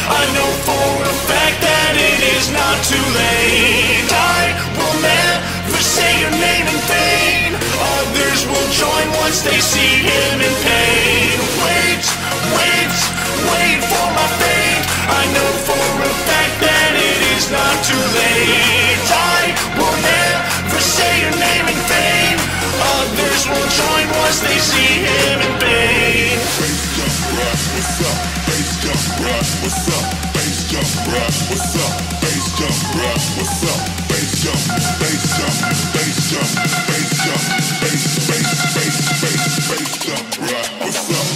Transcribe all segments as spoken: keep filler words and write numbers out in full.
I know for a fact that it is not too late. I will never say your name in vain. Others will join once they see him in pain. Wait, wait, wait for my fate. I know for a fact that it is not too late. I will never say your name in vain. Others will join once they see him in pain. Bass jump rap, what's up? Bass jump rap, what's up? Bass jump rap, what's up? Bass jump rap, what's up? Bass jump, bass jump, bass jump, bass jump, bass, bass, bass, bass, bass jump rap, what's up?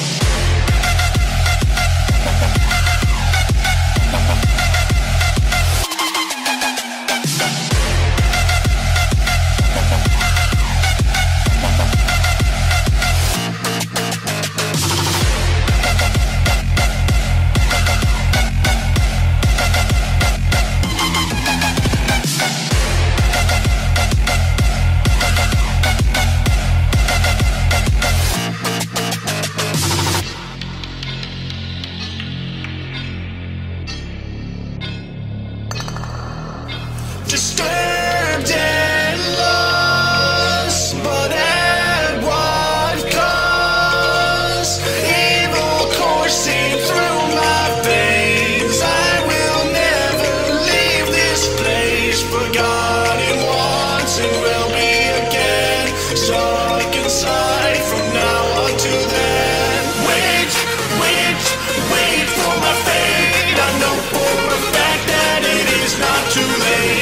Disturbed and lost, but at what cost? Evil coursing through my veins. I will never leave this place. Forgotten once and will be again. Stuck inside from now until then. Wait, wait, wait for my fate. I know for a fact that it is not too late.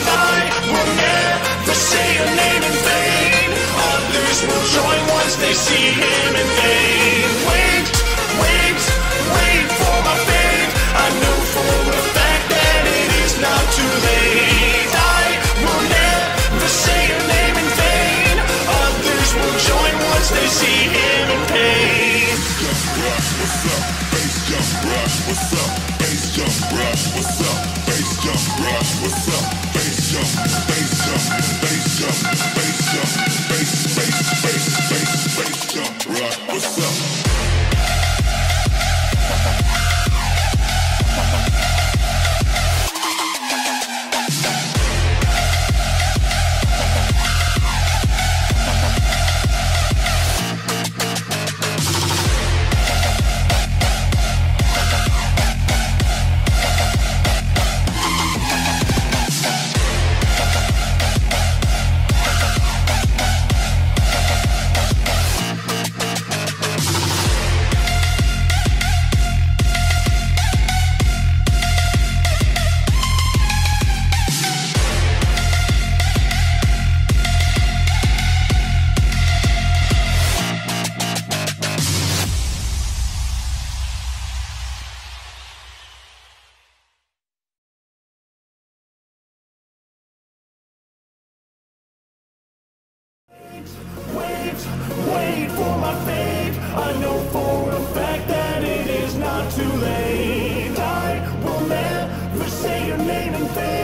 Say your name in vain. Others will join once they see him in vain. Wait, wait, wait for my fate. I know for a fact that it is not too late. I will never say your name in vain. Others will join once they see him in pain. Bass jump rap, what's up? Bass jump rap, what's up? Bass jump rap, what's up? Bass jump, bass jump, bass jump, bass jump, bass, bass, bass, bass, bass jump rap, what's up? Wait, wait for my fate. I know for a fact that it is not too late. I will never say your name in vain.